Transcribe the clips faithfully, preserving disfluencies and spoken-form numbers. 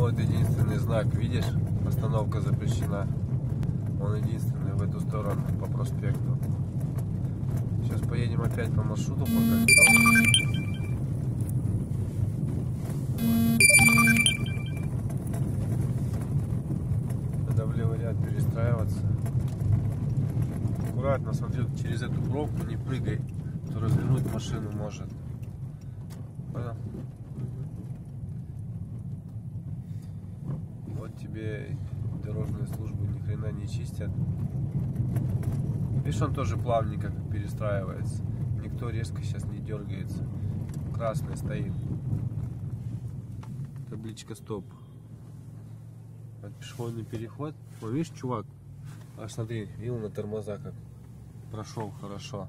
Вот единственный знак, видишь? Остановка запрещена. Он единственный в эту сторону, по проспекту. Сейчас поедем опять по маршруту по кольцу. Надо в левый ряд перестраиваться. Аккуратно, смотри, через эту пробку не прыгай, то развернуть машину может. Понял? Вот тебе дорожные службы ни хрена не чистят. Видишь, он тоже плавненько как перестраивается. Никто резко сейчас не дергается. Красный стоит. Табличка стоп. Вот пешеходный переход. О, видишь, чувак? Аж смотри, видел на тормоза как прошел хорошо.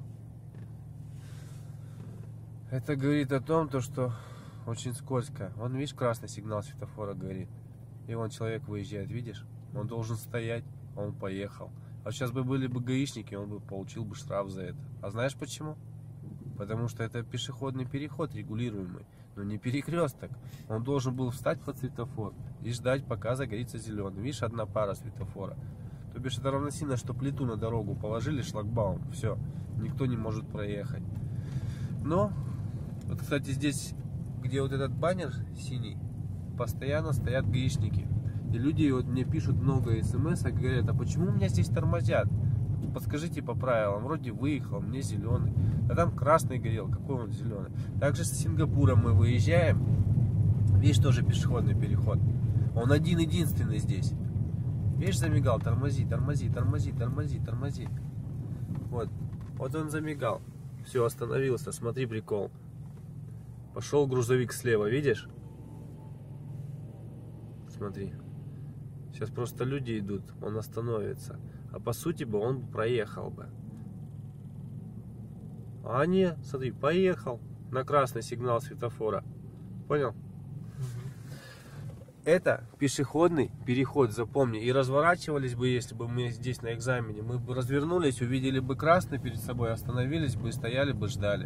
Это говорит о том, то, что очень скользко. Вон, видишь, красный сигнал светофора горит. И вон человек выезжает, видишь? Он должен стоять, он поехал. А сейчас бы были бы гаишники, он бы получил бы штраф за это. А знаешь почему? Потому что это пешеходный переход регулируемый, но не перекресток. Он должен был встать под светофор и ждать, пока загорится зеленый. Видишь, одна пара светофора. То бишь это равносильно, что плиту на дорогу положили, шлагбаум, все, никто не может проехать. Но, вот, кстати, здесь, где вот этот баннер синий, постоянно стоят гаишники. И люди вот мне пишут много смс, говорят, а почему у меня здесь тормозят? Подскажите по правилам, вроде выехал, мне зеленый. А там красный горел, какой он зеленый. Также с Сингапура мы выезжаем. Видишь, тоже пешеходный переход. Он один-единственный здесь. Видишь, замигал, тормози, тормози, тормози, тормози, тормози. Вот, вот он замигал. Все, остановился, смотри прикол. Пошел грузовик слева, видишь? Смотри. Сейчас просто люди идут, он остановится. А по сути бы он проехал бы. А не, смотри, поехал на красный сигнал светофора. Понял? Это пешеходный переход, запомни. И разворачивались бы, если бы мы здесь на экзамене. Мы бы развернулись, увидели бы красный перед собой, остановились бы, стояли бы, ждали.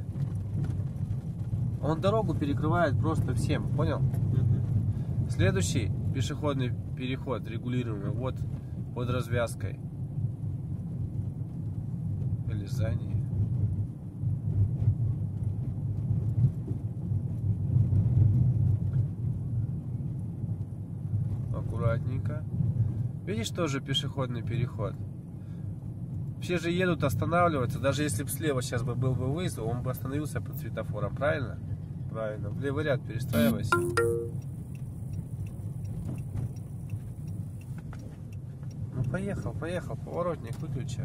Он дорогу перекрывает просто всем, понял? Следующий пешеходный переход регулируемый вот под развязкой. Или за ней. Аккуратненько. Видишь, тоже пешеходный переход. Все же едут, останавливаются. Даже если бы слева сейчас бы был бы выезд, он бы остановился под светофором. Правильно? Правильно. В левый ряд перестраивайся. Ну поехал, поехал. Поворотник выключи.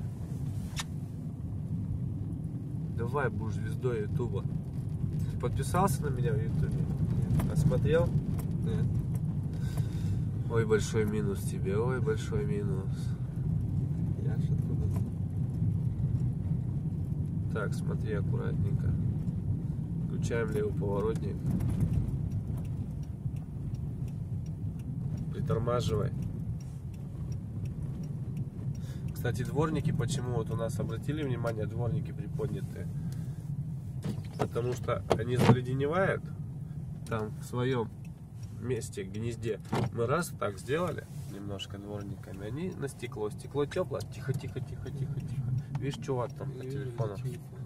Давай, будешь звездой ютуба. Подписался на меня в ютубе? Осмотрел? Нет. Ой, большой минус тебе, ой, большой минус. Я ж откуда? Так, смотри аккуратненько. Включаем левый поворотник. Притормаживай. Кстати, дворники, почему вот у нас обратили внимание, дворники приподнятые? Потому что они заледеневают там в своем месте, гнезде. Мы раз так сделали немножко дворниками, они на стекло. Стекло теплое. Тихо, тихо, тихо, тихо, тихо. Видишь, чувак там по телефону.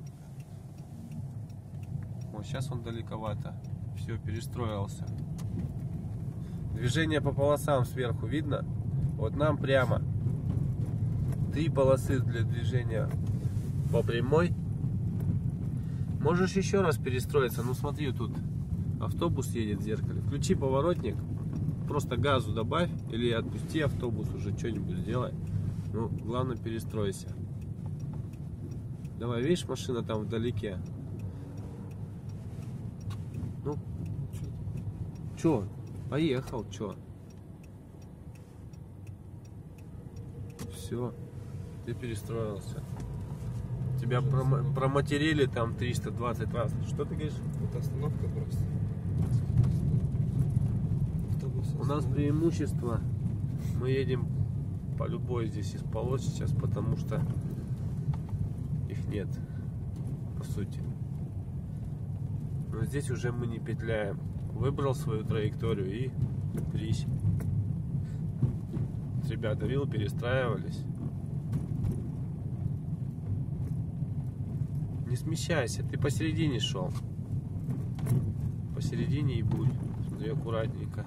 Вот сейчас он далековато. Все, перестроился. Движение по полосам сверху видно? Вот нам прямо. Три полосы для движения по прямой. Можешь еще раз перестроиться. Ну смотри, тут автобус едет в зеркале. Включи поворотник. Просто газу добавь. Или отпусти автобус уже. Что-нибудь сделай. Ну, главное, перестройся. Давай, видишь, машина там вдалеке. Ну, чё? Поехал, чё? Все. Ты перестроился. Тебя пром проматерили там триста двадцать раз. Что ты говоришь? Это остановка просто. У нас преимущество. Мы едем по любой здесь из полос сейчас, потому что их нет, по сути. Но здесь уже мы не петляем. Выбрал свою траекторию и Прись. Ребята, видел, перестраивались. Не смещайся, ты посередине шел. Посередине и будь. Смотри, аккуратненько.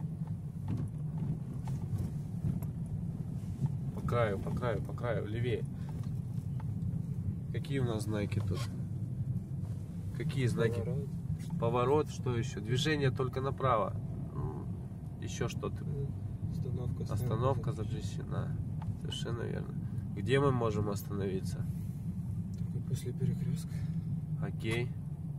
По краю, по краю, по краю, левее. Какие у нас знаки тут? Какие знаки? Поворот. Поворот, что еще? Движение только направо. Еще что-то. Остановка. Остановка запрещена. Совершенно верно. Где мы можем остановиться? Только после перекрестка. Окей.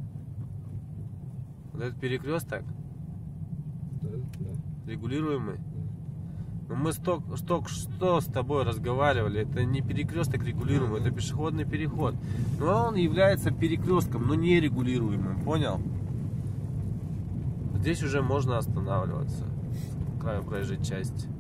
Вот этот перекресток Да, да. регулируемый. Ну, мы столько что с тобой разговаривали. Это не перекресток регулируемый, это пешеходный переход. Но он является перекрестком, но не регулируемым. Понял? Здесь уже можно останавливаться. К краю проезжей части.